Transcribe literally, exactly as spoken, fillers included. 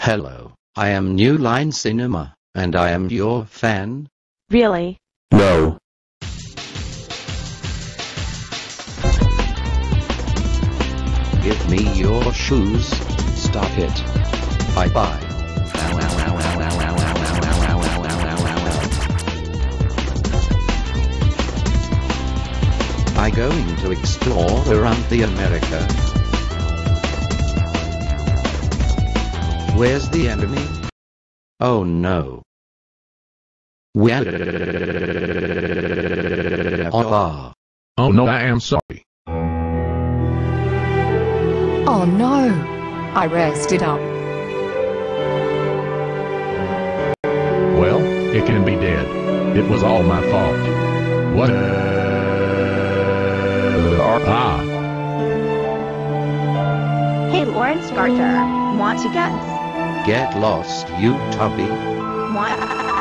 Hello, I am New Line Cinema, and I am your fan. Really? No. Give me your shoes. Stop it. Bye bye. Ow, ow, ow, ow, ow, ow, ow, ow, ow, ow, ow, ow, ow, ow, ow. I going to explore around the America. Where's the enemy? Oh no. Where? Oh, Oh no, I am sorry. Oh no! I rested up. Well, it can be dead. It was all my fault. What? Ah. Hey, Lawrence Garter, want to guess? get lost, you tubby. Want